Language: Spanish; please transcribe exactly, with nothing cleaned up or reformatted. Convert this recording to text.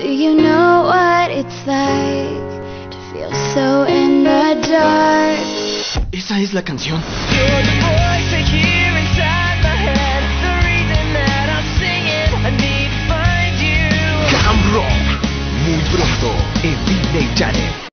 Do you know what it's like to feel so in the dark? Esa es la canción. You're the voice I hear inside my head. The reason that I'm singing, I need to find you. Cam Rock, muy pronto en Disney Channel.